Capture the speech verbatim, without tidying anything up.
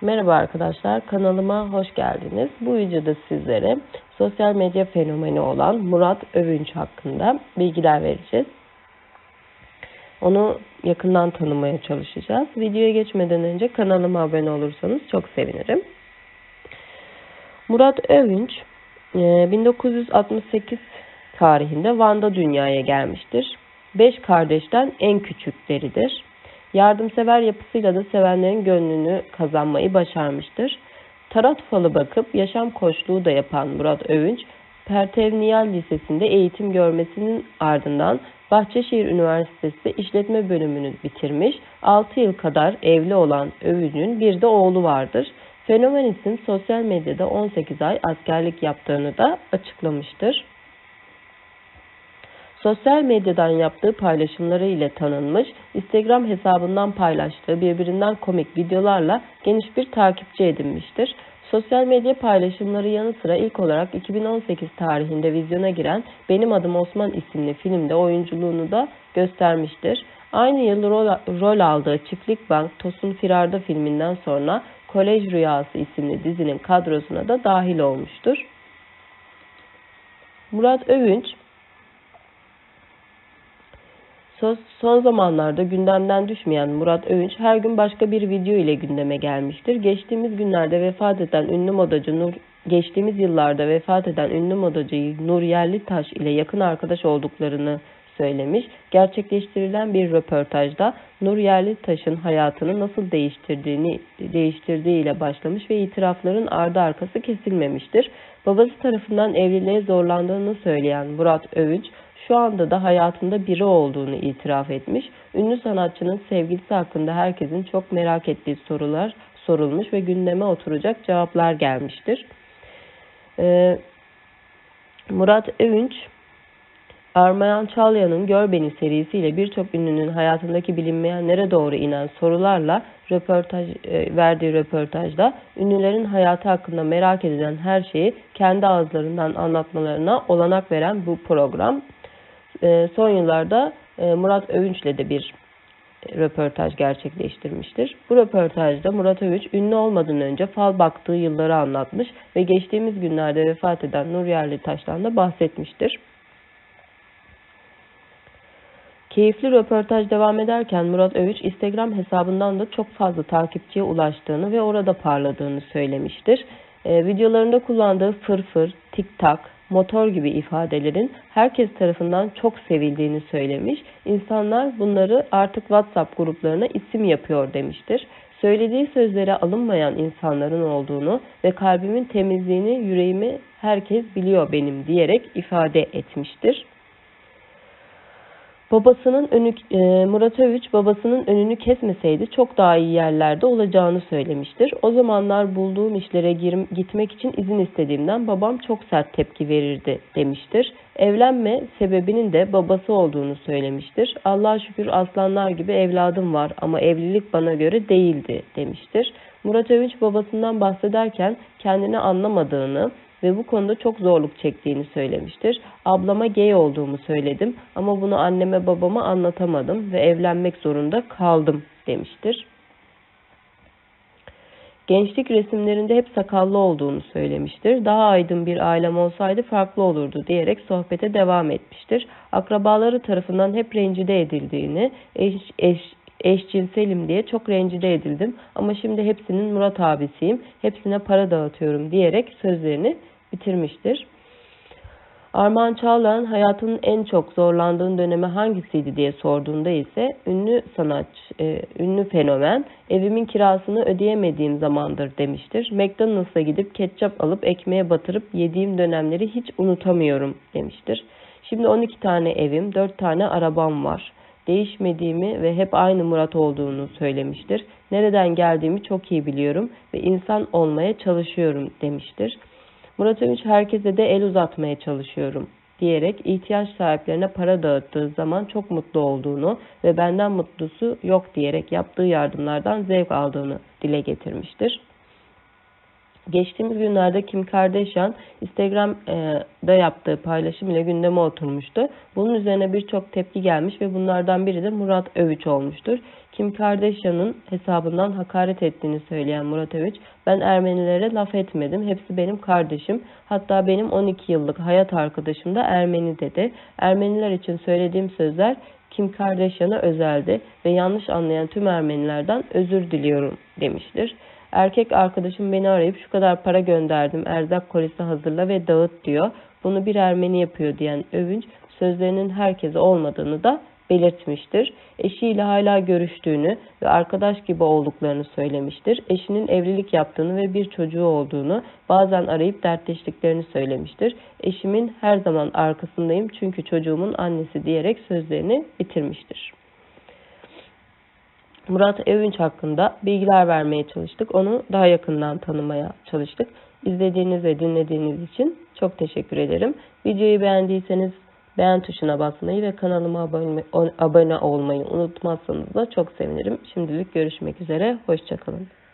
Merhaba arkadaşlar, kanalıma hoş geldiniz. Bu videoda sizlere sosyal medya fenomeni olan Murat Övünç hakkında bilgiler vereceğiz. Onu yakından tanımaya çalışacağız. Videoya geçmeden önce kanalıma abone olursanız çok sevinirim. Murat Övünç bin dokuz yüz altmış sekiz tarihinde Van'da dünyaya gelmiştir. Beş kardeşten en küçükleridir. Yardımsever yapısıyla da sevenlerin gönlünü kazanmayı başarmıştır. Tarat falı bakıp yaşam koçluğu da yapan Murat Övünç, Pertevniyal Lisesi'nde eğitim görmesinin ardından Bahçeşehir Üniversitesi İşletme bölümünü bitirmiş, altı yıl kadar evli olan Övünç'ün bir de oğlu vardır. Fenomenistin sosyal medyada on sekiz ay askerlik yaptığını da açıklamıştır. Sosyal medyadan yaptığı paylaşımları ile tanınmış, Instagram hesabından paylaştığı birbirinden komik videolarla geniş bir takipçi edinmiştir. Sosyal medya paylaşımları yanı sıra ilk olarak iki bin on sekiz tarihinde vizyona giren Benim Adım Osman isimli filmde oyunculuğunu da göstermiştir. Aynı yıl rol, rol aldığı Çiftlik Bank Tosun Firarda filminden sonra Kolej Rüyası isimli dizinin kadrosuna da dahil olmuştur. Murat Övünç Son zamanlarda gündemden düşmeyen Murat Övünç her gün başka bir video ile gündeme gelmiştir. Geçtiğimiz günlerde vefat eden ünlü modacı Nur geçtiğimiz yıllarda vefat eden ünlü modacı Nur Yerlitaş ile yakın arkadaş olduklarını söylemiş. Gerçekleştirilen bir röportajda Nur Yerlitaş'ın hayatını nasıl değiştirdiğini değiştirdiği ile başlamış ve itirafların ardı arkası kesilmemiştir. Babası tarafından evliliğe zorlandığını söyleyen Murat Övünç, şu anda da hayatında biri olduğunu itiraf etmiş. Ünlü sanatçının sevgilisi hakkında herkesin çok merak ettiği sorular sorulmuş ve gündeme oturacak cevaplar gelmiştir. Ee, Murat Övünç, Armağan Çağlayan'ın Gör Beni serisiyle birçok ünlünün hayatındaki bilinmeyenlere doğru inen sorularla röportaj e, verdiği röportajda ünlülerin hayatı hakkında merak edilen her şeyi kendi ağızlarından anlatmalarına olanak veren bu program, son yıllarda Murat Övünç'le de bir röportaj gerçekleştirmiştir. Bu röportajda Murat Övünç ünlü olmadan önce fal baktığı yılları anlatmış ve geçtiğimiz günlerde vefat eden Nur Yerlitaş'tan da bahsetmiştir. Keyifli röportaj devam ederken Murat Övünç Instagram hesabından da çok fazla takipçiye ulaştığını ve orada parladığını söylemiştir. E, videolarında kullandığı fırfır, tiktak, motor gibi ifadelerin herkes tarafından çok sevildiğini söylemiş. İnsanlar bunları artık WhatsApp gruplarına isim yapıyor demiştir. Söylediği sözlere alınmayan insanların olduğunu ve kalbimin temizliğini yüreğimi herkes biliyor benim diyerek ifade etmiştir. Babasının önü, e, Murat Övünç babasının önünü kesmeseydi çok daha iyi yerlerde olacağını söylemiştir. O zamanlar bulduğum işlere gir, gitmek için izin istediğimden babam çok sert tepki verirdi demiştir. Evlenme sebebinin de babası olduğunu söylemiştir. Allah'a şükür aslanlar gibi evladım var ama evlilik bana göre değildi demiştir. Murat Övünç babasından bahsederken kendini anlamadığını ve bu konuda çok zorluk çektiğini söylemiştir. Ablama gay olduğumu söyledim ama bunu anneme babama anlatamadım ve evlenmek zorunda kaldım demiştir. Gençlik resimlerinde hep sakallı olduğunu söylemiştir. Daha aydın bir ailem olsaydı farklı olurdu diyerek sohbete devam etmiştir. Akrabaları tarafından hep rencide edildiğini, eş, eş, eşcinselim diye çok rencide edildim ama şimdi hepsinin Murat abisiyim, hepsine para dağıtıyorum diyerek sözlerini bitirmiştir. Armağan Çağlayan hayatının en çok zorlandığın dönemi hangisiydi diye sorduğunda ise ünlü sanatçı, e, ünlü fenomen evimin kirasını ödeyemediğim zamandır demiştir. McDonald's'a gidip ketçap alıp ekmeğe batırıp yediğim dönemleri hiç unutamıyorum demiştir. Şimdi on iki tane evim, dört tane arabam var. Değişmediğimi ve hep aynı Murat olduğunu söylemiştir. Nereden geldiğimi çok iyi biliyorum ve insan olmaya çalışıyorum demiştir. Murat Övünç herkese de el uzatmaya çalışıyorum diyerek ihtiyaç sahiplerine para dağıttığı zaman çok mutlu olduğunu ve benden mutlusu yok diyerek yaptığı yardımlardan zevk aldığını dile getirmiştir. Geçtiğimiz günlerde Kim Kardashian Instagram'da yaptığı paylaşım ile gündeme oturmuştu. Bunun üzerine birçok tepki gelmiş ve bunlardan biri de Murat Övünç olmuştur. Kim Kardashian'ın hesabından hakaret ettiğini söyleyen Murat Övünç, ben Ermenilere laf etmedim, hepsi benim kardeşim, hatta benim on iki yıllık hayat arkadaşım da Ermeni dedi. Ermeniler için söylediğim sözler Kim Kardashian'a özeldi ve yanlış anlayan tüm Ermenilerden özür diliyorum demiştir. Erkek arkadaşım beni arayıp şu kadar para gönderdim, erzak kolisi hazırla ve dağıt diyor. Bunu bir Ermeni yapıyor diyen Övünç, sözlerinin herkese olmadığını da belirtmiştir. Eşiyle hala görüştüğünü ve arkadaş gibi olduklarını söylemiştir. Eşinin evlilik yaptığını ve bir çocuğu olduğunu, bazen arayıp dertleştiklerini söylemiştir. Eşimin her zaman arkasındayım çünkü çocuğumun annesi diyerek sözlerini bitirmiştir. Murat Övünç hakkında bilgiler vermeye çalıştık. Onu daha yakından tanımaya çalıştık. İzlediğiniz ve dinlediğiniz için çok teşekkür ederim. Videoyu beğendiyseniz beğen tuşuna basmayı ve kanalıma abone olmayı unutmazsanız da çok sevinirim. Şimdilik görüşmek üzere. Hoşça kalın.